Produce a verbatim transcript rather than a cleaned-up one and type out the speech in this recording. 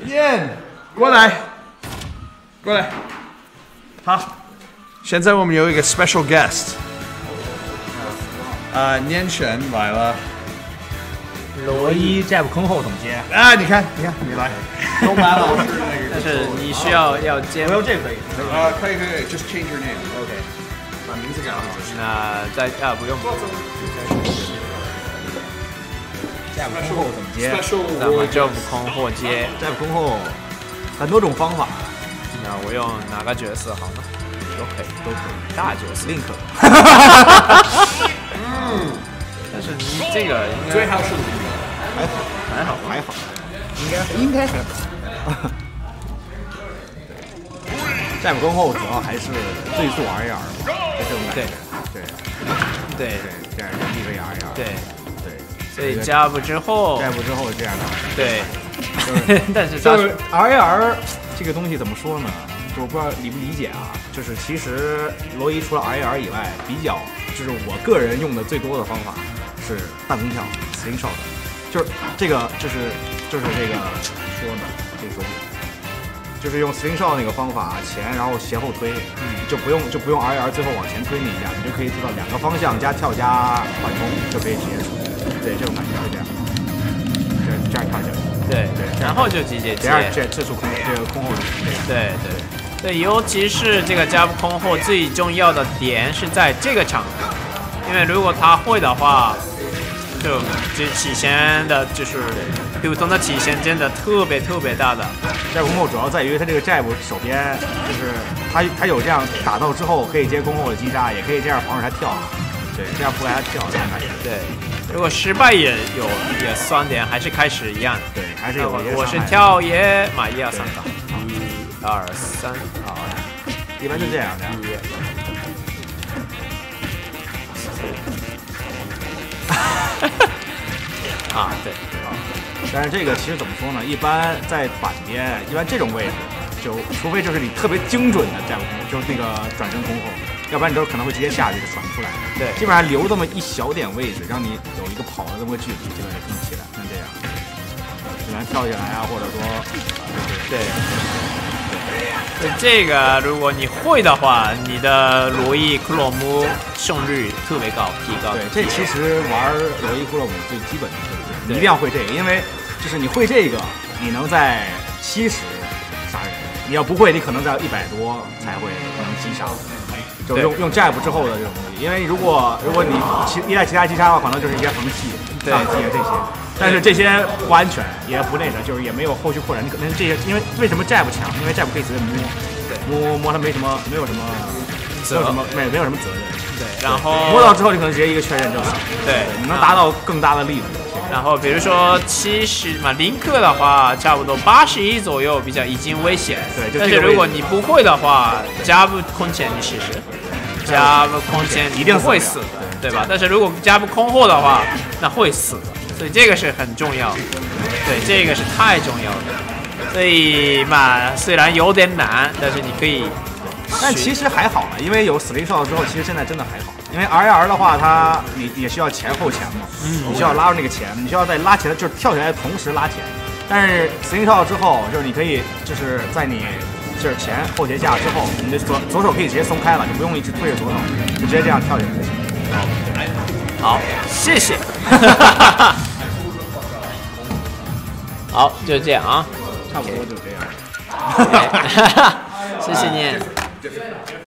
念，过来，过来。好，现在我们有一个 special guest。啊、呃，念璇来了。 罗伊 jab 空后怎么接？ 啊，你看，你看，你来。东白老师那个。 但是你需要要接。 我用这个可以。 啊，可以可以 ，just change your name。 OK。把名字改好。 那再啊不用。 jab 空后怎么接？ 那么 jab 空后接 jab 空后很多种方法。 那我用哪个角色好呢？都可以， 都可以。 大角色 Link。 嗯。但是你这个应该最好是还好，还好，还好，应该应该还好。jab 空后主要还是最速 R A R 嘛，就这种感觉。对对对，这样人力可以 R A R。 对对， 所以 jab 之后 jab 之后这样的。 对， 就是但是就是 R A R 这个东西怎么说呢？就我不知道理不理解啊。就是其实罗伊除了 R A R 以外，比较就是我个人用的最多的方法是弹弓跳 slingshot， 就是这个就是就是这个说呢，这个说不就是用 slingshot 那个方法前然后斜后推，嗯，就不用就不用 R A R 最后往前推那一下，你就可以做到两个方向加跳加缓冲就可以直接出，对，这种感觉是这样，这这样跳起来， 对对，然后就直接接， 这样这这是空这个空后的， 对对。对，尤其是这个jab空后最重要的点是在这个场合，因为如果他会的话，就就体现的就是普通的体现真的特别特别大的。 jab空后主要在于它这个jab手边就是它它有这样打到之后可以接空后的击杀，也可以这样防止他跳，对，这样覆盖他跳这种感觉。 对，如果失败也有也酸点，还是开始一样。 对，还是有一些。 我是跳也买一二三吧。一二三，好， 一般就这样的。 啊，对。 但是这个其实怎么说呢？一般在板边，一般这种位置，就除非就是你特别精准的jab空，就是那个转身空后，要不然你就可能会直接下去就传出来。 对， 基本上留这么一小点位置，让你有一个跑的这么个距离，基本上就能起来，像这样，只能跳起来啊，或者说， 对。这个如果你会的话，你的罗伊克洛姆胜率特别高，提高。 对，这其实玩罗伊克洛姆最基本的就是你一定要会这个，因为就是你会这个，你能在七十杀人；你要不会，你可能在一百多才会能击杀。就用用 jab 之后的这种东西，因为如果如果你其依赖其他击杀的话，可能就是一些横气、上气这些。但是这些不安全，也不那个，就是也没有后续扩展。你可能这些，因为为什么 jab 强？因为 jab 可以随便摸， 对， 摸摸摸它没什么，没有什么，没有什么，没没有什么责任。 对，然后摸到之后，你可能直接一个确认就死。 对， 你能达到更大的力度。 然后比如说七十嘛，林克的话，差不多八十一左右比较已经危险。 对， 但是如果你不会的话，jab空前你试试，jab空前一定会死的，对吧？但是如果jab空后的话，那会死的。所以这个是很重要的，对，这个是太重要的。所以嘛，虽然有点难，但是你可以。 但其实还好了，因为有 slingshot 之后，其实现在真的还好。因为 R A R 的话，它你也需要前后前嘛，嗯，你需要拉住那个前，你需要在拉前，就是跳起来的同时拉前。但是 slingshot 之后，就是你可以就是在你就是前后斜架之后，你的左左手可以直接松开了，你不用一直推着左手，就直接这样跳起来就行。 好，谢谢。好，就这样啊， 差不多就这样。 谢谢你。